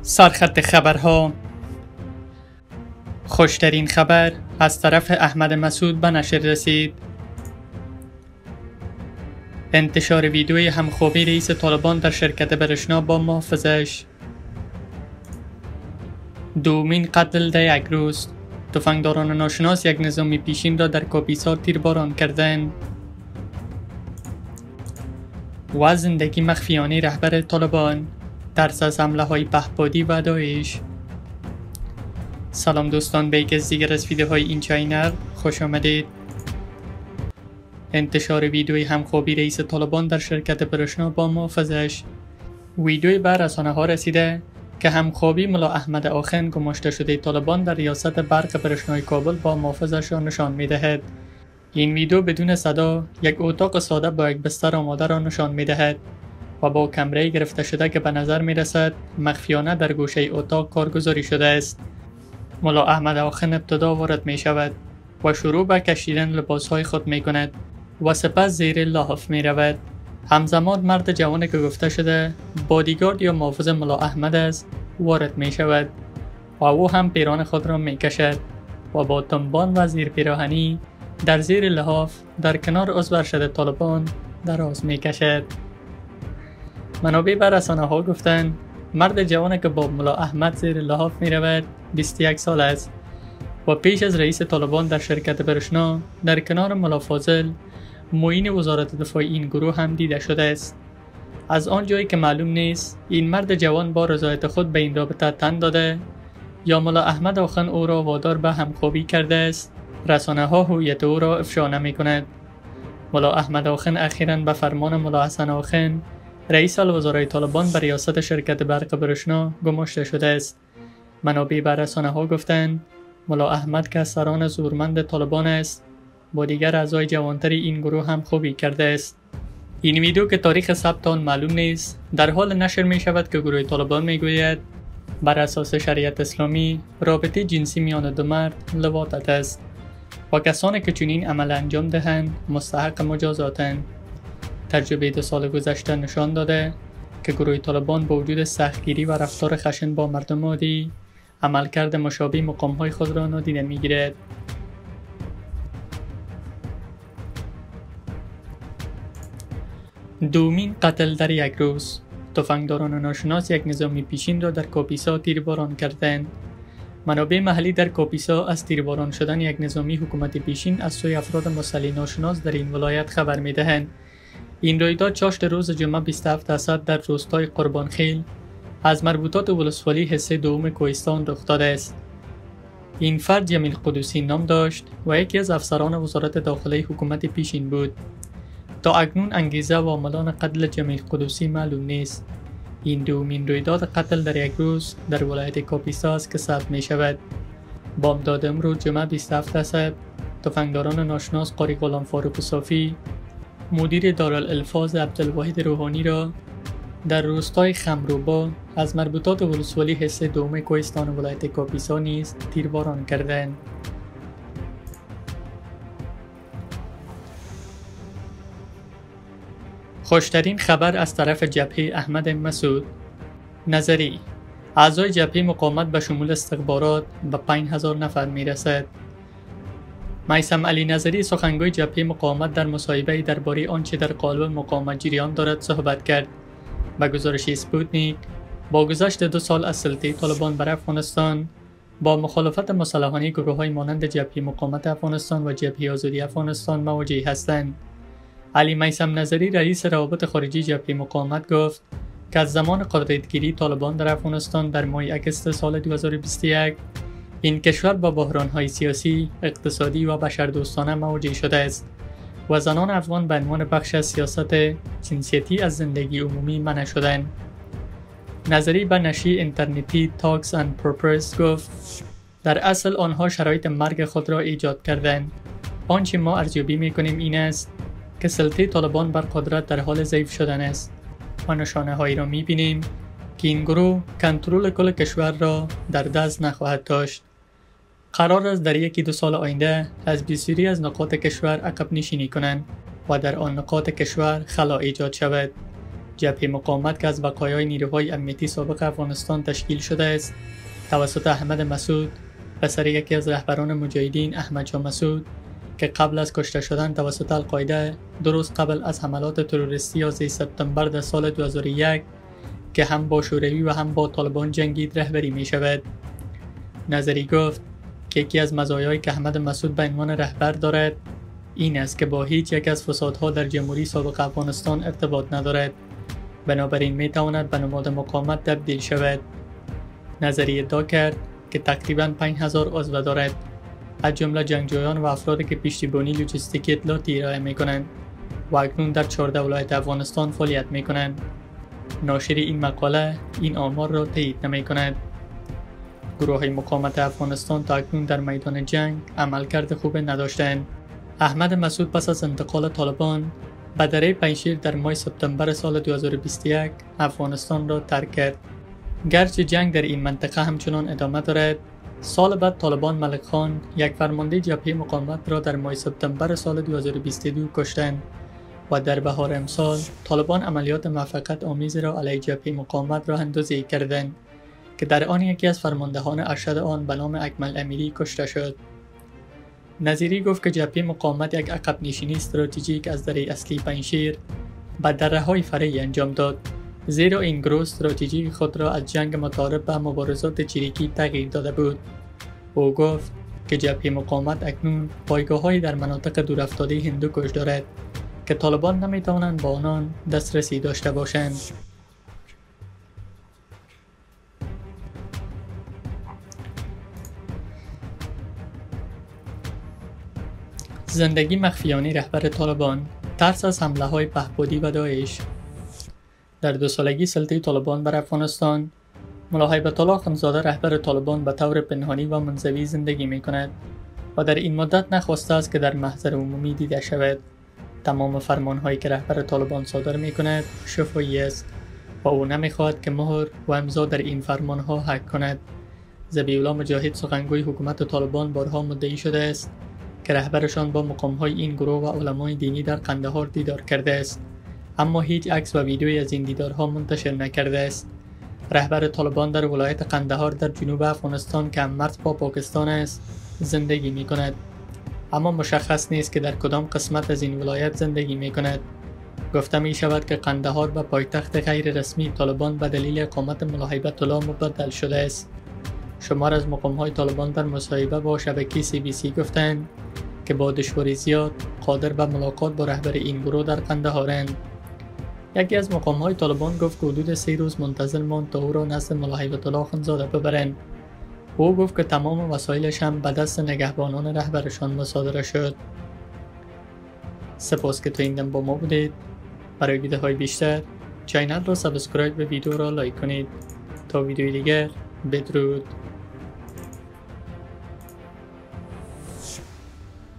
سرخط خبرها. خوشترین خبر از طرف احمد مسعود به نشر رسید. انتشار ویدیوی همخوابی رئیس طالبان در شرکت برشنا با محافظش. دومین قتل در یک روز. تفنگداران ناشناس یک نظامی پیشین را در کاپیسا تیرباران کردند. و زندگی مخفیانه رهبر طالبان، ترس از حمله های پهپادی و داعش. سلام دوستان، به یکی از دیگر از ویدیوهای این چینل خوش آمدید. انتشار ویدیوی همخوابی رئیس طالبان در شرکت برشنا با محافظش. ویدیوی به رسانه ها رسیده که همخوابی ملا احمد آخن گماشته شده طالبان در ریاست برق برشنای کابل با محافظش را نشان می دهد. این ویدیو بدون صدا یک اتاق ساده با یک بستر آماده را نشان می دهد و با کمره گرفته شده که به نظر می رسد مخفیانه در گوشه اتاق کارگزاری شده است. ملا احمد آخن ابتدا وارد می شود و شروع به کشیدن لباس های خود می کند و سپس زیر لحاف می رود. همزمان مرد جوانی که گفته شده بادیگارد یا محافظ ملا احمد است وارد می شود و او هم پیران خود را می کشد و با تنبان و زیر پیراهنی در زیر لحاف در کنار عضو ارشد طالبان دراز می کشد. منابع به رسانه ها گفتند مرد جوانی که با ملا احمد زیر لحاف می رود 21 سال است و پیش از رئیس طالبان در شرکت برشنا در کنار ملا فاضل معین وزارت دفاع این گروه هم دیده شده است. از آن جایی که معلوم نیست این مرد جوان با رضایت خود به این رابطه تن داده یا ملا احمد آخن او را وادار به همخوابی کرده است، رسانه ها هویت او را افشا نمی کند. ملا احمد آخن اخیراً به فرمان ملا حسن آخن رئیس الوزرای طالبان به ریاست شرکت برق برشنا گماشته شده است. منابع به رسانه ها گفتند ملا احمد که از سران زورمند طالبان است با دیگر اعضای جوانتر این گروه هم خوبی کرده است. این ویدیو که تاریخ ثبت آن معلوم نیست در حال نشر می شود که گروه طالبان می گوید بر اساس شریعت اسلامی رابطه جنسی میان دو مرد لواطت است و کسانی که چنین عمل انجام دهند مستحق مجازاتند. تجربه 2 سال گذشته نشان داده که گروه طالبان با وجود سختگیری و رفتار خشن با مردم عادی عملکرد مشابه مقام‌های خود را نادیده می‌گیرد. دومین قتل در یک روز. تفنگداران ناشناس یک نظامی پیشین را در کاپیسا تیرباران کردند. منابع محلی در کاپیسا از تیرباران شدن یک نظامی حکومت پیشین از سوی افراد مسلح ناشناس در این ولایت خبر می‌دهند. این رویداد چاشت روز جمعه 27 اسد در روستای قربانخیل از مربوطات ولسوالی حصه دوم کوهستان رخ داده است. این فرد جمیل قدوسی نام داشت و یکی از افسران وزارت داخلی حکومت پیشین بود. تا اکنون انگیزه و عاملان قتل جمیل قدوسی معلوم نیست. این دومین رویداد قتل در یک روز در ولایت کاپیسا است که ثبت می شود. بامداد امروز جمعه 27 اسد تفنگداران ناشناس قاری غلام فاروق صافی مدیر دارالالفاظ عبدالواحد روحانی را در روستای خمروبا از مربوطات ولسوالی حصه دوم کوهستان ولایت کاپیسا نیز تیرباران کردند. خوشترین خبر از طرف جبهه احمد مسعود. نظری اعضای جبهه مقاومت به شمول استخبارات به 5000 نفر می رسد. میثم علی نظری سخنگوی جبهه مقاومت در مصاحبه درباره آنچه در قالب مقاومت جریان دارد صحبت کرد. به گزارش اسپوتنیک با گذشت 2 سال از سلطه طالبان بر افغانستان با مخالفت مسلحانه گروه‌های مانند جبهه مقاومت افغانستان و جبهه آزادی افغانستان مواجه هستند. علی میثم نظری رئیس روابط خارجی جبهه مقاومت گفت که از زمان قدرتگیری طالبان در افغانستان در ماه اگست سال 2021 این کشور با بحران‌های سیاسی، اقتصادی و بشردوستانه مواجه شده است و زنان افغان به عنوان بخش از سیاست جنسیتی از زندگی عمومی منع شدند. نظری به نشریه اینترنتی تاکس اند پرپرس گفت در اصل آنها شرایط مرگ خود را ایجاد کردند. آنچه ما ارزیابی می‌کنیم این است که سلطه طالبان بر قدرت در حال ضعیف شدن است و نشانه هایی را می‌بینیم که این گروه کنترل کل کشور را در دست نخواهد داشت. قرار است در 1-2 سال آینده از بسیاری از نقاط کشور عقب نشینی کنند و در آن نقاط کشور خلا ایجاد شود. جبهه مقاومت که از بقایای نیروهای امنیتی سابق افغانستان تشکیل شده است توسط احمد مسعود پسر یکی از رهبران مجاهدین احمد شاه مسعود که قبل از کشته شدن توسط القاعده 2 روز قبل از حملات تروریستی 11 سپتامبر در سال 2001 که هم با شوروی و هم با طالبان جنگید رهبری می شود. نظری گفت که یکی از مزایایی که احمد مسعود به عنوان رهبر دارد این است که با هیچ یک از فسادها در جمهوری سابق افغانستان ارتباط ندارد، بنابراین می تواند به نماد مقاومت تبدیل شود. نظری ادعا کرد که تقریباً 5000 عضو دارد، از جمله جنگجویان و افرادی که پشتیبانی لوجستیکی اطلاعاتی ارائه می کنند و اکنون در 14 ولایت افغانستان فعالیت می کنند. ناشر این مقاله این آمار را تایید نمی کند. گروه مقاومت افغانستان تا اکنون در میدان جنگ عملکرد خوب نداشتند. احمد مسعود پس از انتقال طالبان به دره پنجشیر در ماه سپتامبر سال 2021 افغانستان را ترک کرد. گرچه جنگ در این منطقه همچنان ادامه دارد، سال بعد طالبان ملک خان یک فرمانده جبهه مقاومت را در ماه سپتامبر سال 2022 کشتند و در بهار امسال طالبان عملیات موفقیت آمیز را علیه جبهه مقاومت را اندازی کردند که در آن یکی از فرماندهان ارشد آن به نام اکمل امیری کشته شد. نظیری گفت که جبهه مقاومت یک عقب نشینی استراتژیک از دره اصلی پنجشیر به دره‌های فرعی انجام داد، زیرا این گروه استراتژی خود را از جنگ متعارف به مبارزات چریکی تغییر داده بود. او گفت که جبهه مقاومت اکنون پایگاه‌هایی در مناطق دورافتاده هندوکش دارد که طالبان نمی‌توانند با آنان دسترسی داشته باشند. زندگی مخفیانه رهبر طالبان، ترس از حمله‌های پهپادی و داعش. در 2 سالگی سلطه طالبان بر افغانستان، ملا هیبت الله اخندزاده رهبر طالبان به طور پنهانی و منزوی زندگی می کند و در این مدت نخواسته است که در محضر عمومی دیده شود. تمام فرمانهایی که رهبر طالبان صادر می کند شفاهی است و او نمی‌خواهد که مهر و امضا در این فرمانها حک کند. ذبیح الله مجاهد سخنگوی حکومت طالبان بارها مدعی شده است که رهبرشان با مقام‌های این گروه و علمای دینی در قندهار دیدار کرده است، اما هیچ عکس و ویدیویی از این دیدارها منتشر نکرده است. رهبر طالبان در ولایت قندهار در جنوب افغانستان که مرز با پاکستان است زندگی می کند، اما مشخص نیست که در کدام قسمت از این ولایت زندگی می کند. گفته می شود که قندهار به پایتخت غیر رسمی طالبان به دلیل اقامت ملا هیبت الله مبدل شده است. شمار از مقام‌های طالبان در مصاحبه با شبکه CBC گفتند که با دشواری زیاد قادر به ملاقات با رهبر این گروه در قندهارند. یکی از مقام‌های طالبان گفت که حدود 3 روز منتظر ماند تا او را نزد ملا هیبت الله اخندزاده ببرند. او گفت که تمام وسایلش هم به دست نگهبانان رهبرشان مصادره شد. سپاس که تا این دم با ما بودید. برای ویدیوهای بیشتر چینل را سابسکرایب و ویدیو را لایک کنید. تا ویدیوی دیگر بدرود.